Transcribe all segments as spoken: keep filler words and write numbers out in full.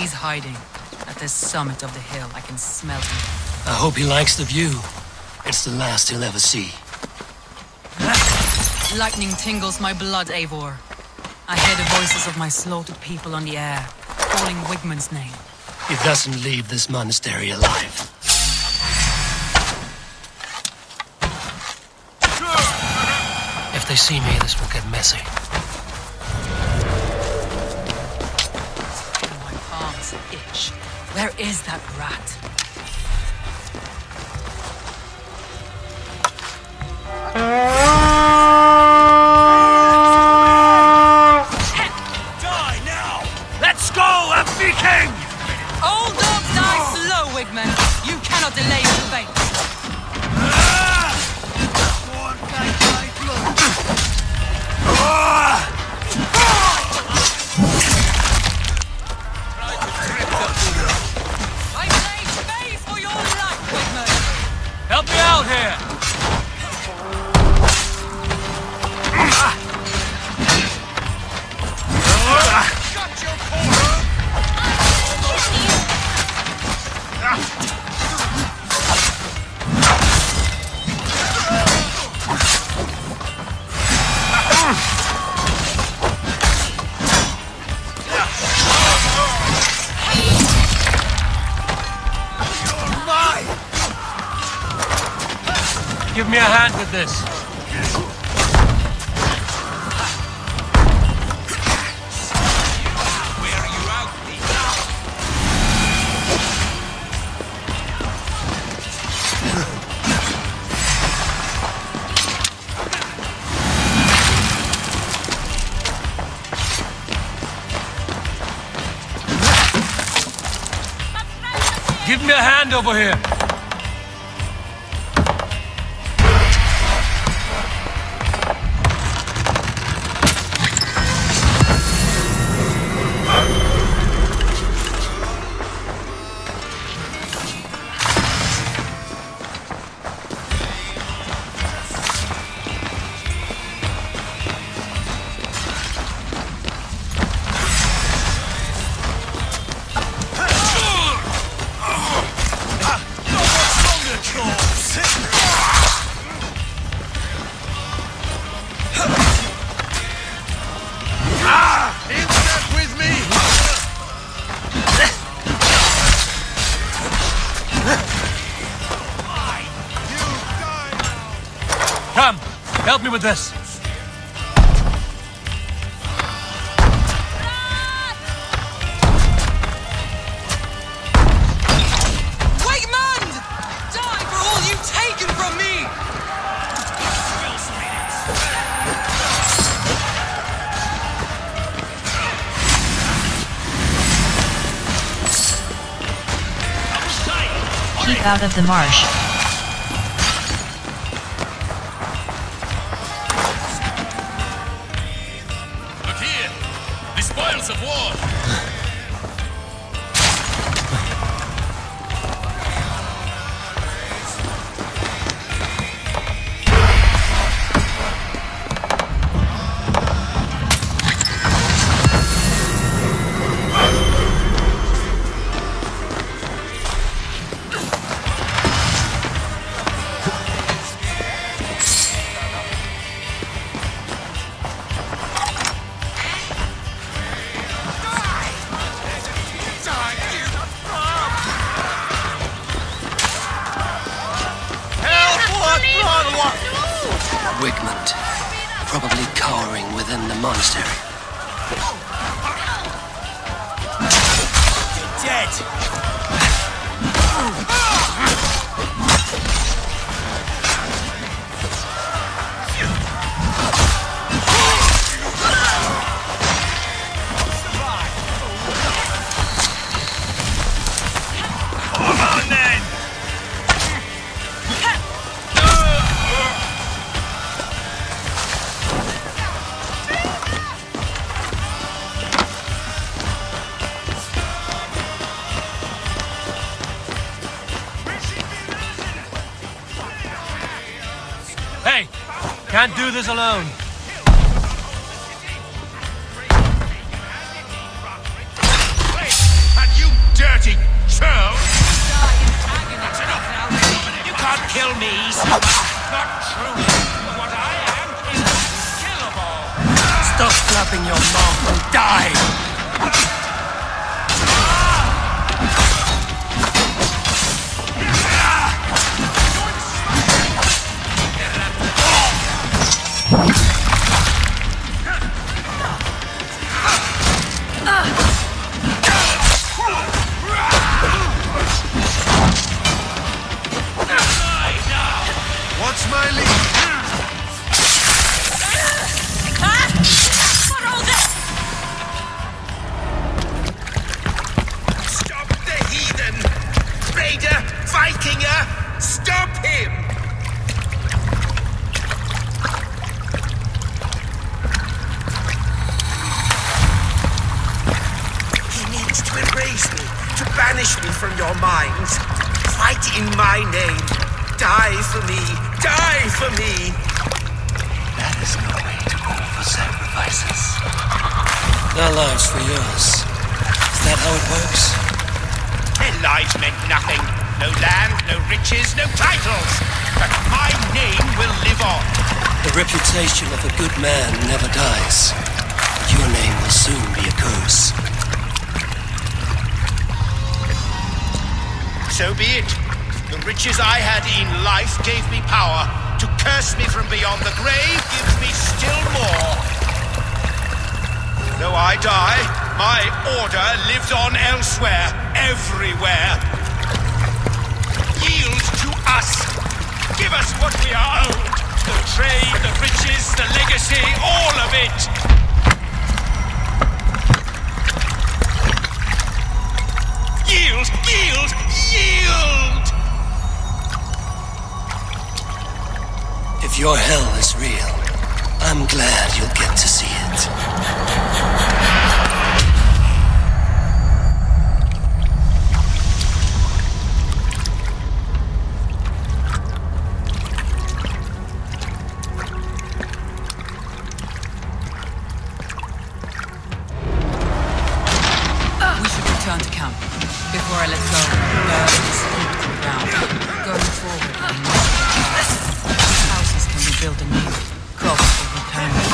He's hiding. At the summit of the hill, I can smell him. I hope he likes the view. It's the last he'll ever see. Lightning tingles my blood, Eivor. I hear the voices of my slaughtered people on the air, calling Wigmund's name. He doesn't leave this monastery alive. If they see me, this will get messy. My palms itch. Where is that rat? Die now! Let's go, a Viking! Old dogs die slow, Wigmund. You cannot delay your fate. I play space for your life, Wigmund. Help me out here! Shut your corner! Give me a hand with this. Where are you out, Give me a hand over here. Come, help me with this. Wigmund! Die for all you've taken from me! Keep out of the marsh. Look here! The spoils of war! Wigmund, probably cowering within the monastery. Dead! Come on then! Hey, can't do this alone. And me, so not true. What I am is unkillable. Stop flapping your mouth and die! What's my lead? Ah! What all this? Stop the heathen! Raider! Vikinger! Stop him! He needs to embrace me, to banish me from your minds. Fight in my name. Die for me! Die for me! That is no way to call for sacrifices. Their lives for yours. Is that how it works? Their lives meant nothing. No land, no riches, no titles. But my name will live on. The reputation of a good man never dies. But your name will soon be a curse. So be it. The riches I had in life gave me power. To curse me from beyond the grave gives me still more. Though I die, my order lives on elsewhere, everywhere. Yield to us. Give us what we are owed. The trade, the riches, the legacy, all of it. Yield, yield, yield! If your hell is real, I'm glad you'll get to see it. We should return to camp. Before I let go, burn this heap to the ground. Going forward, I must. These houses can be built anew. Crops will be planted.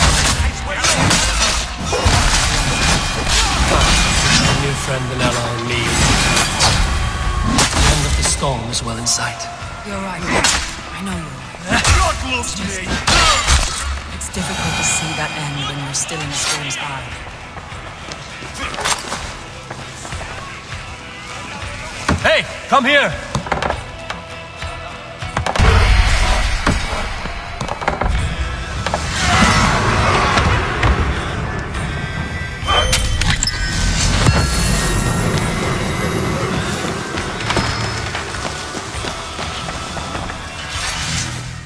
A new friend and ally in me. The end of the storm is well in sight. You're right. I know you're right. God loves me! It's difficult to see that end when you're still in the storm's eye. Hey, come here!